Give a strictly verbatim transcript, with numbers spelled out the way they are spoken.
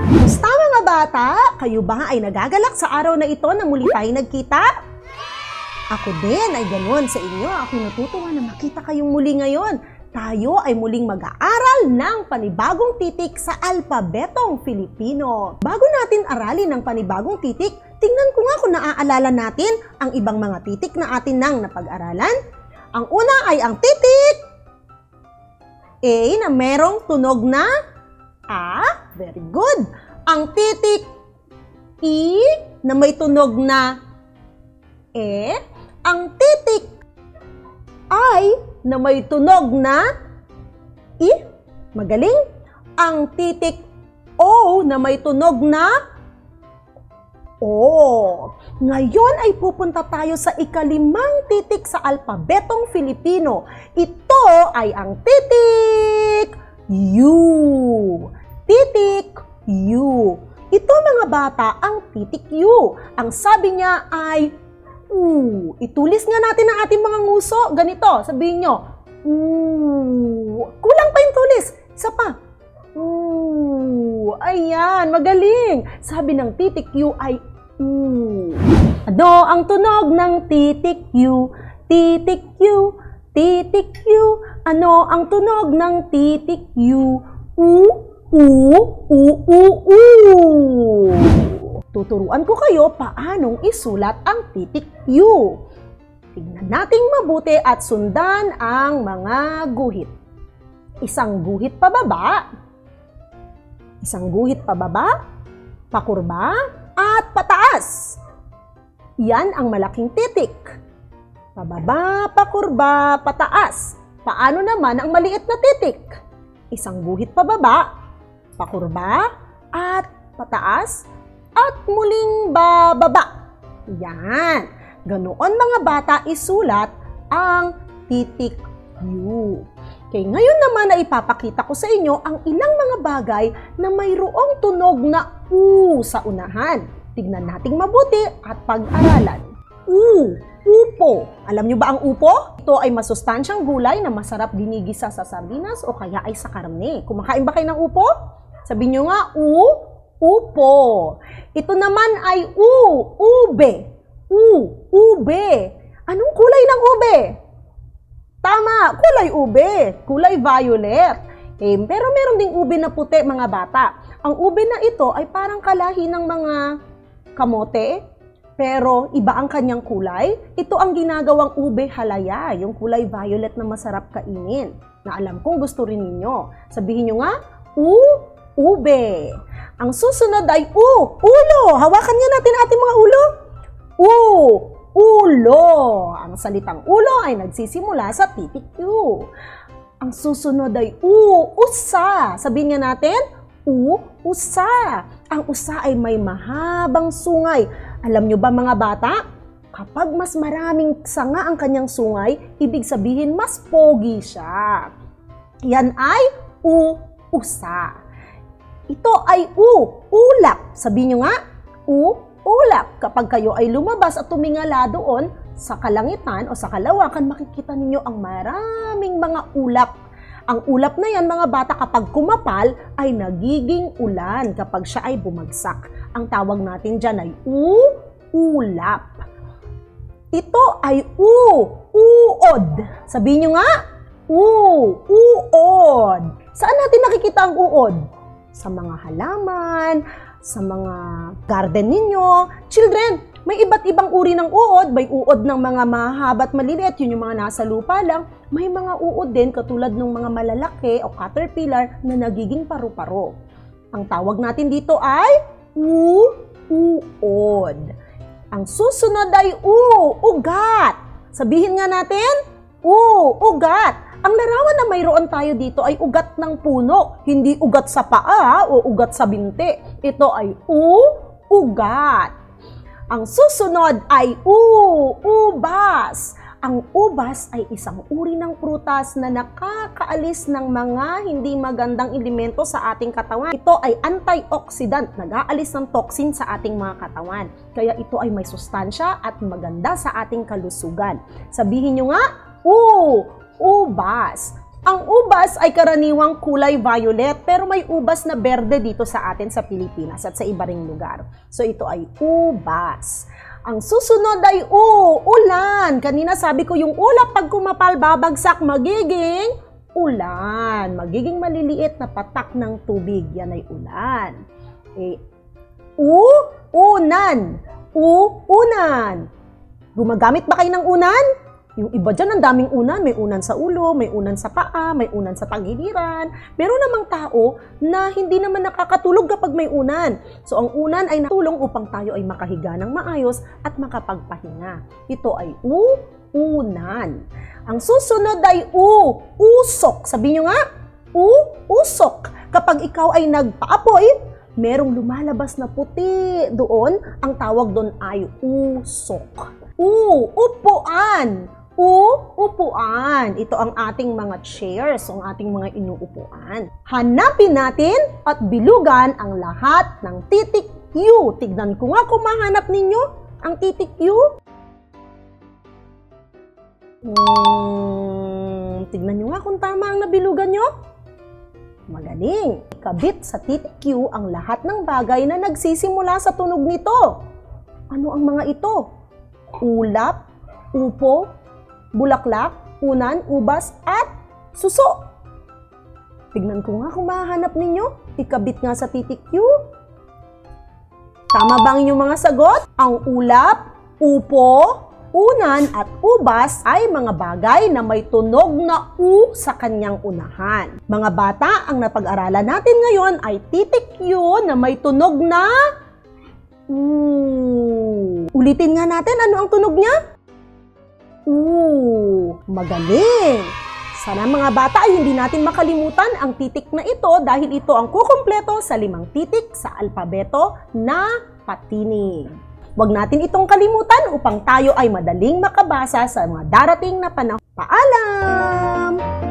Musta mga bata? Kayo ba ay nagagalak sa araw na ito na muli tayo nagkita? Ako din ay ganoon sa inyo. Ako natutuwa na makita kayong muli ngayon. Tayo ay muling mag-aaral ng panibagong titik sa alpabetong Filipino. Bago natin aralin ang panibagong titik, tingnan ko nga kung naaalala natin ang ibang mga titik na atin nang napag-aralan. Ang una ay ang titik A na merong tunog na A. Very good. Ang titik I na may tunog na E. Ang titik I na may tunog na I. Magaling. Ang titik O na may tunog na O. Ngayon ay pupunta tayo sa ikalimang titik sa alpabetong Filipino. Ito ay ang titik U. Titik U. Ito mga bata ang titik U. Ang sabi niya ay U. Itulis nga natin ang ating mga nguso. Ganito, sabihin nyo. U. Kulang pa yung tulis. Isa pa. U. Ayan, magaling. Sabi ng titik U ay U. Ano ang tunog ng titik U? Titik U. Titik U. Ano ang tunog ng titik U? U. U. U. U. U. Tuturuan ko kayo paanong isulat ang titik U. Tingnan nating mabuti at sundan ang mga guhit. Isang guhit pababa, isang guhit pababa, pakurba, at pataas. Yan ang malaking titik. Pababa, pakurba, pataas. Paano naman ang maliit na titik? Isang guhit pababa, pakurba, at pataas, at muling bababa. Yan. Ganoon mga bata isulat ang titik U. Okay, ngayon naman ay ipapakita ko sa inyo ang ilang mga bagay na mayroong tunog na U sa unahan. Tignan nating mabuti at pag-aralan. U. Upo. Alam nyo ba ang upo? Ito ay masustansyang gulay na masarap ginigisa sa sardinas o kaya ay sa karne. Kumakain ba kayo ng upo? Sabihin nyo nga, U. Upo. Ito naman ay U. Ube. U. Ube. Anong kulay ng ube? Tama, kulay ube. Kulay violet. Eh, pero meron ding ube na puti mga bata. Ang ube na ito ay parang kalahi ng mga kamote, pero iba ang kanyang kulay. Ito ang ginagawang ube halaya, yung kulay violet na masarap kainin. Na alam kong gusto rin ninyo. Sabihin nyo nga, U. Ube. Ang susunod ay U. Ulo. Hawakan nga natin ating mga ulo. U. Ulo. Ang salitang ulo ay nagsisimula sa titik U. Ang susunod ay U. Usa. Sabihin nga natin, U. Usa. Ang usa ay may mahabang sungay. Alam nyo ba mga bata? Kapag mas maraming sanga ang kanyang sungay, ibig sabihin mas pogi siya. Yan ay U. Usa. Ito ay U. Ulap. Sabihin nyo nga, U. Ulap. Kapag kayo ay lumabas at tumingala doon sa kalangitan o sa kalawakan, makikita ninyo ang maraming mga ulap. Ang ulap na yan, mga bata, kapag kumapal, ay nagiging ulan kapag siya ay bumagsak. Ang tawag natin dyan ay U. Ulap. Ito ay U. Uod. Sabihin nyo nga, U. Uod. Saan natin nakikita ang uod? Sa mga halaman, sa mga garden ninyo. Children, may iba't ibang uri ng uod. May uod ng mga mahaba at maliliit, yun yung mga nasa lupa lang. May mga uod din katulad ng mga malalaki o caterpillar na nagiging paru-paro. Ang tawag natin dito ay U. Uod. Ang susunod ay U. Ugat. Sabihin nga natin, U. Ugat. Ang larawan na mayroon tayo dito ay ugat ng puno, hindi ugat sa paa o ugat sa binti. Ito ay U. Ugat. Ang susunod ay U. Ubas. Ang ubas ay isang uri ng prutas na nakakaalis ng mga hindi magandang elemento sa ating katawan. Ito ay antioxidant, nag-aalis ng toxin sa ating mga katawan. Kaya ito ay may sustansya at maganda sa ating kalusugan. Sabihin nyo nga, U. Ubas. Ang ubas ay karaniwang kulay violet pero may ubas na berde dito sa atin sa Pilipinas at sa iba ring lugar. So ito ay ubas. Ang susunod ay u, ulan. Kanina sabi ko yung ulap pag kumapal babagsak magiging ulan. Magiging maliliit na patak ng tubig. Yan ay ulan. Eh, u, unan. U, unan. Gumagamit ba kayo ng unan? Yung iba dyan, ang daming unan. May unan sa ulo, may unan sa paa, may unan sa tagiliran. Meron namang tao na hindi naman nakakatulog kapag may unan. So, ang unan ay natulong upang tayo ay makahiga ng maayos at makapagpahinga. Ito ay u, unan. Ang susunod ay u, usok. Sabi nyo nga, u, usok. Kapag ikaw ay nagpaapoy, merong lumalabas na puti doon. Ang tawag doon ay usok. U, upuan. U, upuan. Ito ang ating mga chairs, ang ating mga inuupuan. Hanapin natin at bilugan ang lahat ng titik U. Tignan ko nga kung mahanap ninyo ang titik U. Hmm, tignan nyo nga kung tama ang nabilugan nyo. Magaling. Ikabit sa titik U ang lahat ng bagay na nagsisimula sa tunog nito. Ano ang mga ito? Ulap, upo, bulaklak, unan, ubas, at suso. Tignan ko nga kung mahanap ninyo. Ikabit nga sa titik U. Tama ba ang inyong mga sagot? Ang ulap, upo, unan, at ubas ay mga bagay na may tunog na U sa kanyang unahan. Mga bata, ang napag-aralan natin ngayon ay titik U na may tunog na U. Ulitin nga natin, ano ang tunog niya? Ooh, magaling! Sana mga bata ay hindi natin makalimutan ang titik na ito dahil ito ang kukumpleto sa limang titik sa alpabeto na patinig. Huwag natin itong kalimutan upang tayo ay madaling makabasa sa mga darating na panahon. Paalam!